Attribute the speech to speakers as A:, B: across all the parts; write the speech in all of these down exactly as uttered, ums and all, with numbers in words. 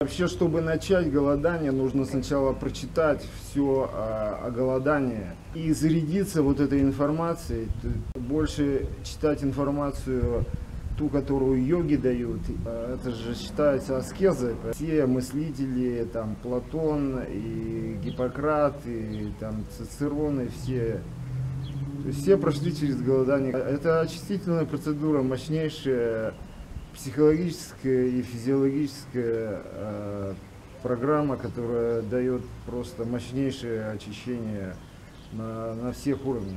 A: Вообще, чтобы начать голодание, нужно сначала прочитать все о, о голодании и зарядиться вот этой информацией. Больше читать информацию, ту, которую йоги дают. Это же считается аскезой. Все мыслители, там Платон и Гиппократ, и там Цицерон, и все, все прошли через голодание. Это очистительная процедура, мощнейшая психологическая и физиологическая э, программа, которая дает просто мощнейшее очищение на, на всех уровнях.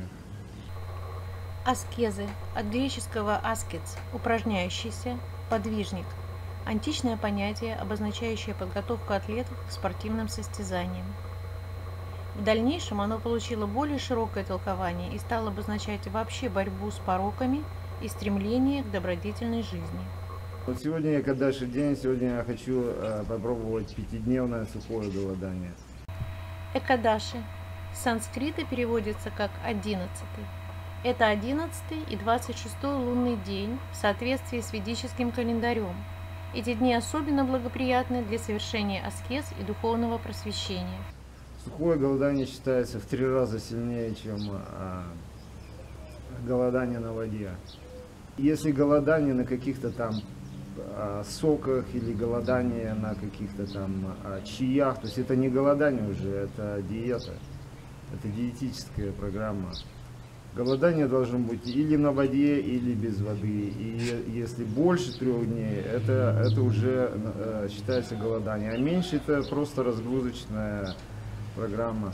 B: Аскезы от греческого аскез – упражняющийся, подвижник. Античное понятие, обозначающее подготовку атлетов к спортивным состязаниям. В дальнейшем оно получило более широкое толкование и стало обозначать вообще борьбу с пороками и стремление к добродетельной жизни.
A: Вот сегодня я кадаши день, сегодня я хочу э, попробовать пятидневное сухое голодание.
B: Экадаши с санскрита переводится как одиннадцатый. Это одиннадцатый и двадцать шестой лунный день в соответствии с ведическим календарем. Эти дни особенно благоприятны для совершения аскез и духовного просвещения.
A: Сухое голодание считается в три раза сильнее, чем э, голодание на воде. Если голодание на каких-то там соках или голодание на каких-то там чаях, то есть это не голодание уже, это диета, это диетическая программа. Голодание должно быть или на воде, или без воды. И если больше трех дней, это, это уже э, считается голодание. А меньше это просто разгрузочная программа.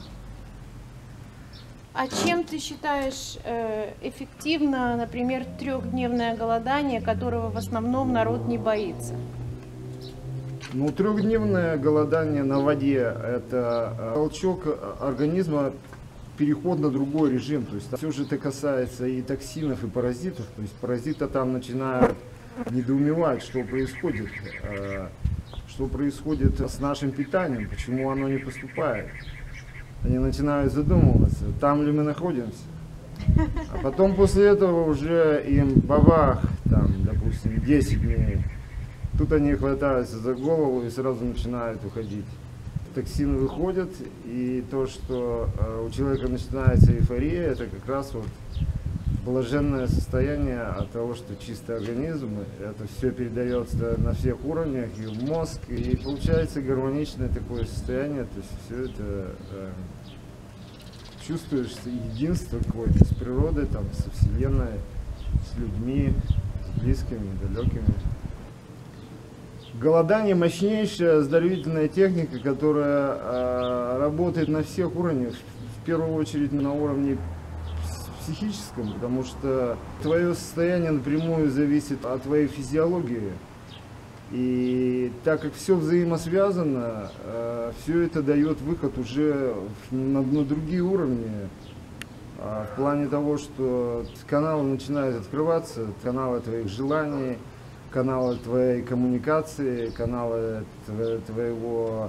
B: А чем ты считаешь э, эффективно, например, трехдневное голодание, которого в основном народ не боится?
A: Ну, трехдневное голодание на воде – это толчок организма, переход на другой режим. То есть все же это касается и токсинов, и паразитов. То есть паразиты там начинают недоумевать, что происходит, что происходит с нашим питанием, почему оно не поступает. Они начинают задумываться, там ли мы находимся. А потом после этого уже им бабах, там, допустим, десять дней. Тут они хватаются за голову и сразу начинают уходить. Токсины выходят, и то, что у человека начинается эйфория, это как раз вот блаженное состояние от того, что чистый организм, это все передается на всех уровнях, и в мозг, и получается гармоничное такое состояние, то есть все это э, чувствуешь единство какое-то с природой, там, со Вселенной, с людьми, с близкими, далекими. Голодание – мощнейшая оздоровительная техника, которая э, работает на всех уровнях, в первую очередь на уровне психическом, потому что твое состояние напрямую зависит от твоей физиологии. И так как все взаимосвязано, э, все это дает выход уже на, на другие уровни. А в плане того, что каналы начинают открываться, каналы твоих желаний, каналы твоей коммуникации, каналы твоего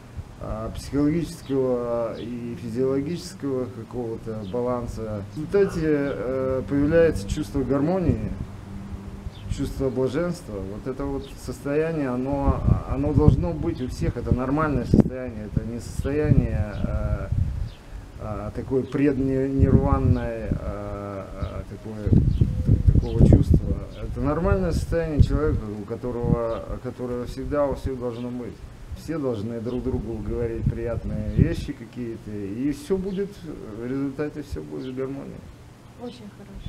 A: психологического и физиологического какого-то баланса. В результате э, появляется чувство гармонии, чувство блаженства. Вот это вот состояние, оно, оно должно быть у всех. Это нормальное состояние, это не состояние э, э, такой преднирванной э, э, такое, такого чувства. Это нормальное состояние человека, у которого, которое всегда у всех должно быть. Все должны друг другу говорить приятные вещи какие-то, и все будет, в результате все будет в гармонии.
B: Очень хорошо.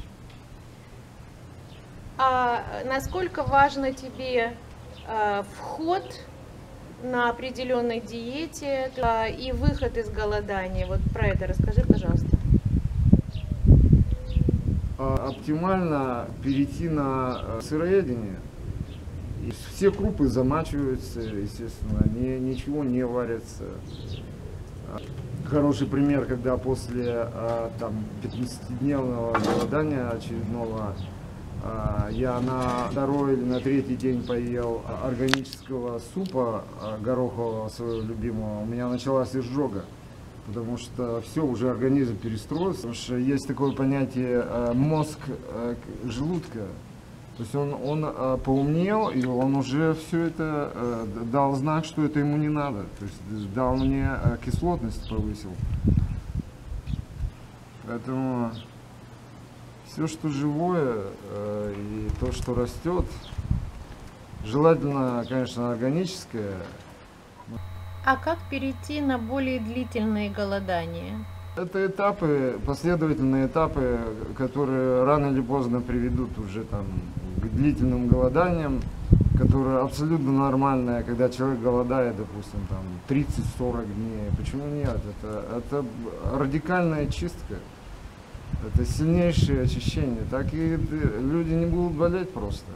B: А насколько важно тебе э, вход на определенной диете э, и выход из голодания? Вот про это расскажи, пожалуйста.
A: Оптимально перейти на сыроедение. И все крупы замачиваются, естественно, не, ничего не варится. Хороший пример, когда после там, пятнадцатидневного голодания очередного я на второй или на третий день поел органического супа горохового своего любимого, у меня началась изжога. Потому что все, уже организм перестроился. Потому что есть такое понятие мозг желудка. То есть он, он э, поумнел, и он уже все это э, дал знак, что это ему не надо. То есть дал мне э, кислотность, повысил. Поэтому все, что живое э, и то, что растет, желательно, конечно, органическое.
B: А как перейти на более длительные голодания?
A: Это этапы, последовательные этапы, которые рано или поздно приведут уже там к длительным голоданиям, которые абсолютно нормальные, когда человек голодает, допустим, там тридцать-сорок дней. Почему нет? Это, это радикальная чистка, это сильнейшее очищение. Так и люди не будут болеть просто.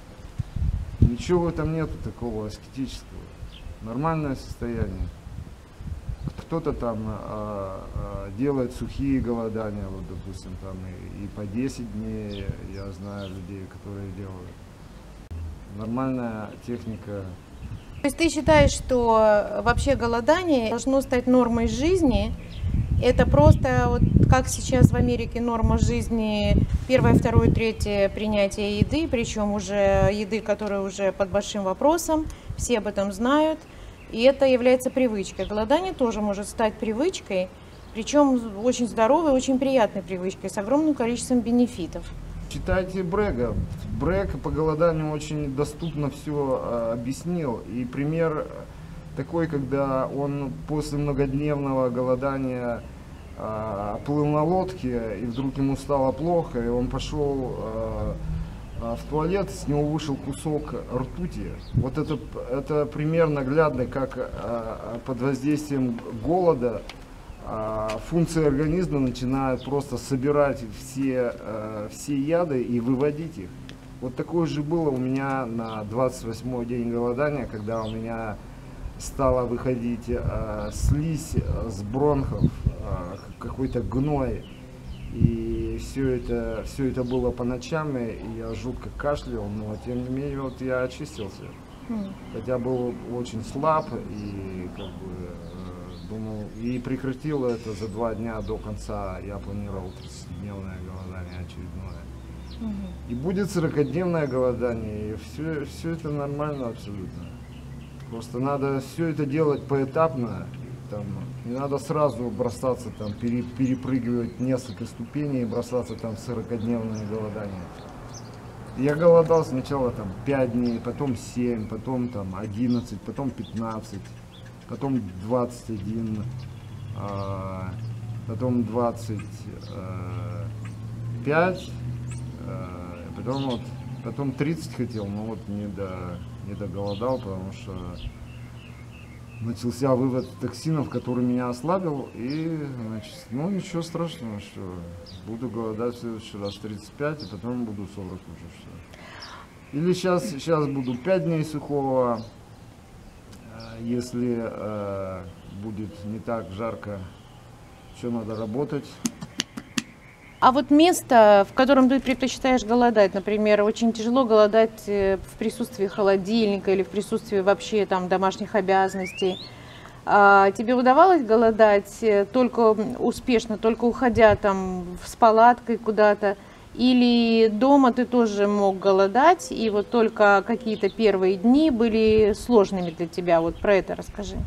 A: Ничего в этом нету такого аскетического. Нормальное состояние. Кто-то там а, а, делает сухие голодания, вот, допустим, там и, и по десять дней, я знаю людей, которые делают. Нормальная техника.
B: То есть ты считаешь, что вообще голодание должно стать нормой жизни? Это просто, вот как сейчас в Америке норма жизни, первое, второе, третье принятие еды, причем уже еды, которая уже под большим вопросом, все об этом знают. И это является привычкой. Голодание тоже может стать привычкой, причем очень здоровой, очень приятной привычкой, с огромным количеством бенефитов.
A: Читайте Брега. Брег по голоданию очень доступно все а, объяснил. И пример такой, когда он после многодневного голодания а, плыл на лодке, и вдруг ему стало плохо, и он пошел а, в туалет, с него вышел кусок ртути. Вот это, это пример наглядный, как а, под воздействием голода а, функции организма начинают просто собирать все, а, все яды и выводить их. Вот такое же было у меня на двадцать восьмой день голодания, когда у меня стала выходить а, слизь с бронхов, а, какой-то гной. И все это, все это было по ночам, и я жутко кашлял, но тем не менее вот я очистился. Mm. Хотя был очень слаб и как бы э, думал, и прекратил это за два дня до конца. Я планировал тридцатидневное голодание очередное. Mm-hmm. И будет сорокадневное голодание, и все, все это нормально абсолютно. Просто надо все это делать поэтапно. Там, не надо сразу бросаться, там, пере, перепрыгивать несколько ступеней и бросаться там в сорокадневное голодание. Я голодал сначала там пять дней, потом семь, потом там одиннадцать, потом пятнадцать, потом двадцать один, а, потом двадцать пять, а, потом, вот, потом тридцать хотел, но вот не, до, не доголодал, потому что начался вывод токсинов, который меня ослабил, и, значит, ну ничего страшного, что буду голодать в следующий раз тридцать пять, а потом буду сорок уже все. Или сейчас, сейчас буду пять дней сухого, если э, будет не так жарко, еще надо работать.
B: А вот место, в котором ты предпочитаешь голодать, например, очень тяжело голодать в присутствии холодильника или в присутствии вообще там домашних обязанностей. А тебе удавалось голодать только успешно, только уходя там с палаткой куда-то? Или дома ты тоже мог голодать, и вот только какие-то первые дни были сложными для тебя? Вот про это расскажи.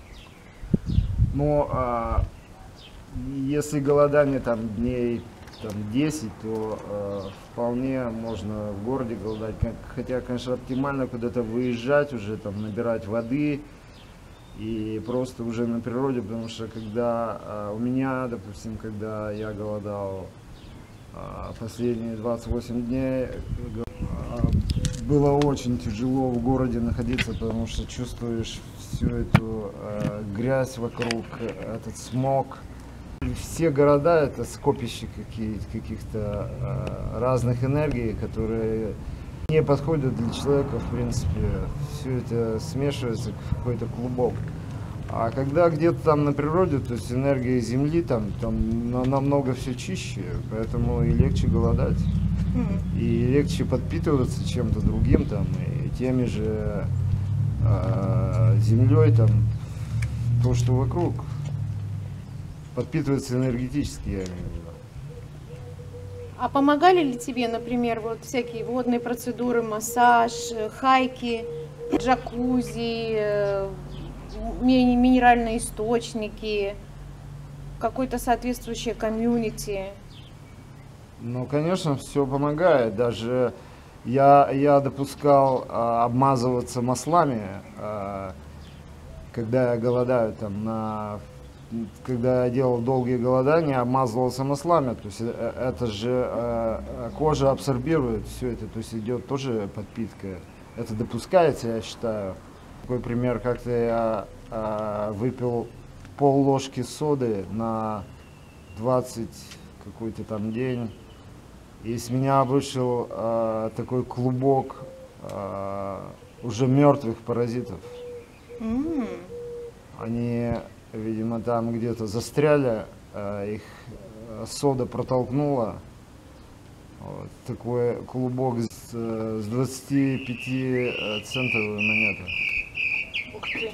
A: Ну, а, если голодание там дней там десять, то э, вполне можно в городе голодать, хотя, конечно, оптимально куда-то выезжать уже, там, набирать воды и просто уже на природе, потому что когда э, у меня, допустим, когда я голодал э, последние двадцать восемь дней, э, было очень тяжело в городе находиться, потому что чувствуешь всю эту э, грязь вокруг, этот смог. Все города — это скопище каких-то э, разных энергий, которые не подходят для человека, в принципе. Все это смешивается в какой-то клубок. А когда где-то там на природе, то есть энергия Земли, там, там намного все чище, поэтому и легче голодать. Mm-hmm. И легче подпитываться чем-то другим, там, и теми же э, землей, там, то, что вокруг. Подпитывается энергетически, я имею в виду.
B: А помогали ли тебе, например, вот всякие водные процедуры, массаж, э, хайки, джакузи, э, ми- минеральные источники, какое-то соответствующее комьюнити?
A: Ну, конечно, все помогает. Даже я, я допускал а, обмазываться маслами, а, когда я голодаю, там, на, когда я делал долгие голодания, обмазывался маслами. То есть э, это же а, кожа абсорбирует все это, то есть идет тоже подпитка. Это допускается, я считаю. Такой пример, как-то я а, выпил пол ложки соды на двадцать какой-то там день. И с меня вышел э, такой клубок э, уже мертвых паразитов.
B: М.
A: Они, видимо, там где-то застряли, э, их э, сода протолкнула. Вот, такой клубок с, э, с двадцатипятицентовой монеты.
B: Ух ты.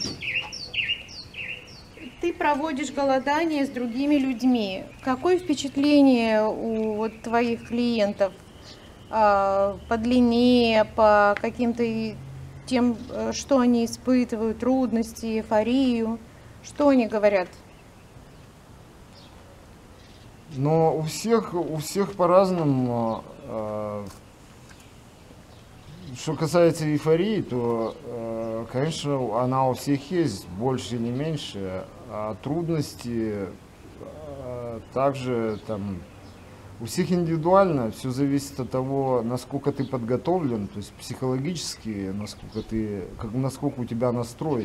B: Ты проводишь голодание с другими людьми. Какое впечатление у вот твоих клиентов а, по длине, по каким-то и тем, э, что они испытывают, трудности, эйфорию? Что они говорят?
A: Но у всех, у всех по-разному. э, Что касается эйфории, то, э, конечно, она у всех есть, больше или меньше. А трудности э, также там у всех индивидуально, все зависит от того, насколько ты подготовлен, то есть психологически, насколько ты, как, насколько у тебя настрой.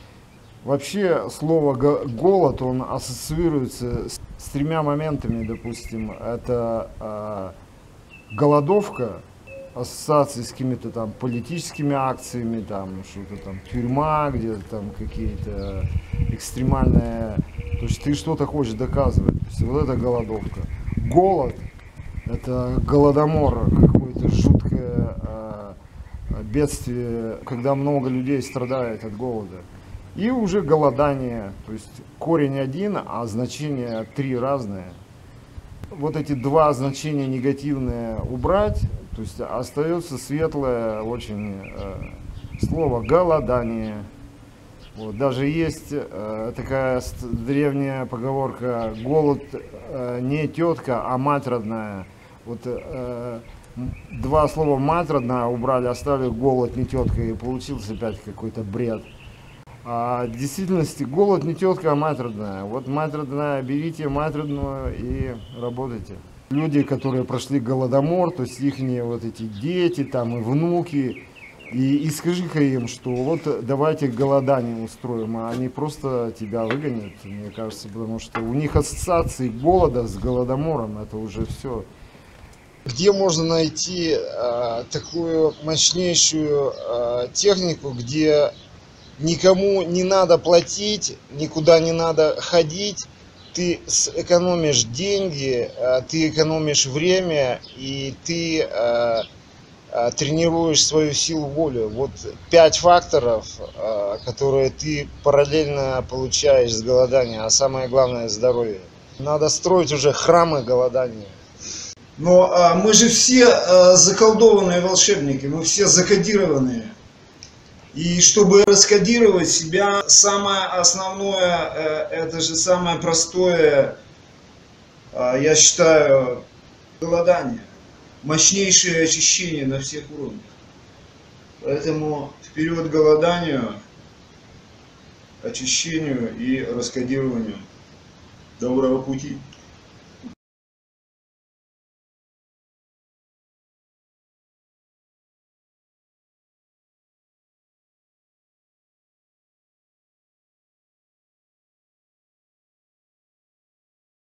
A: Вообще слово го- голод, он ассоциируется с, с тремя моментами, допустим, это э, голодовка, ассоциации с какими-то там политическими акциями, там что-то там тюрьма, где-то там какие-то экстремальные, то есть ты что-то хочешь доказывать, то есть вот это голодовка. Голод — это голодомор, какое-то жуткое э, бедствие, когда много людей страдает от голода. И уже голодание, то есть корень один, а значения три разные. Вот эти два значения негативные убрать, то есть остается светлое очень э, слово голодание. Вот, даже есть э, такая ст- древняя поговорка: голод э, не тетка, а мать родная. Вот э, м, два слова мать родная убрали, оставили голод не тетка, и получился опять какой-то бред. А в действительности голод не тетка, а мать родная. Вот мать родная, берите мать родную и работайте. Люди, которые прошли голодомор, то есть их вот эти дети там и внуки, и, и скажи-ка им, что вот давайте голодание устроим, а они просто тебя выгонят, мне кажется, потому что у них ассоциации голода с голодомором, это уже все. Где можно найти э, такую мощнейшую э, технику, где никому не надо платить, никуда не надо ходить, ты сэкономишь деньги, ты экономишь время, и ты э, э, тренируешь свою силу воли. Вот пять факторов, э, которые ты параллельно получаешь с голоданием, а самое главное — здоровье. Надо строить уже храмы голодания.
C: Но а, мы же все а, заколдованные волшебники, мы все закодированные. И чтобы раскодировать себя, самое основное, это же самое простое, я считаю, голодание. Мощнейшее очищение на всех уровнях. Поэтому вперед к голоданию, очищению и раскодированию. Доброго пути!